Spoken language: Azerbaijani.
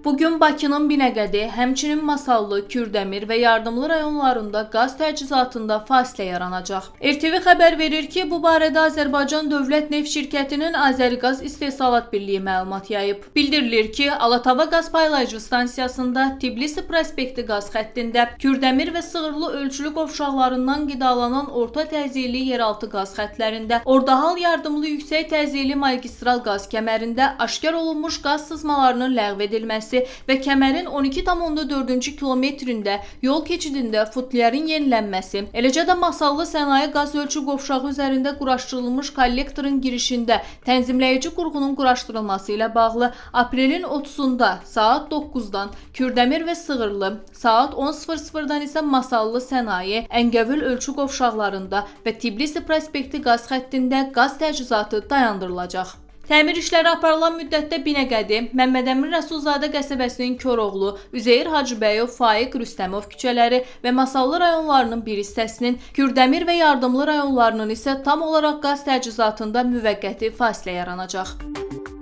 Bugün Bakının Binəqədi, həmçinin Masallı, Kürdəmir və Yardımlı rayonlarında qaz təchizatında fasilə yaranacaq. RTV xəbər verir ki, bu barədə Azərbaycan Dövlət Neft Şirkətinin Azəriqaz İstehsalat Birliyi məlumat yayıb. Bildirilir ki, Alatava qaz paylayıcı stansiyasında, Tbilisi prospekti qaz xəttində, Kürdəmir və Sığırlı ölçülü qovşaqlarından qidalanan orta təzyiqli yeraltı qaz xəttlərində, Ordahal yardımlı yüksək təzyiqli magistral qaz kəmərində aşkar olunmuş qaz sızmalarının ləğv edilməsi və kəmərin 12,4-cü kilometrində yol keçidində futlerin yenilənməsi, eləcə də Masallı sənaye qaz ölçü qovşağı üzərində quraşdırılmış kollektorun girişində tənzimləyici qurğunun quraşdırılması ilə bağlı aprelin 30-da saat 9-dan Kürdəmir və Sığırlı, saat 10:00-dan isə Masallı sənaye, Əngəvül ölçü qovşaqlarında və Tbilisi prospekti qaz xəttində qaz təchizatı dayandırılacaq. Təmir işləri aparılan müddətdə Binəqədi, Məmmədəmin Rəsulzadə qəsəbəsinin Koroğlu, Üzeyir Hacıbəyov, Faiq Rüstəmov küçələri və Masallı rayonlarının bir hissəsinin, Kürdəmir və Yardımlı rayonlarının isə tam olaraq qaz təchizatında müvəqqəti fasilə yaranacaq.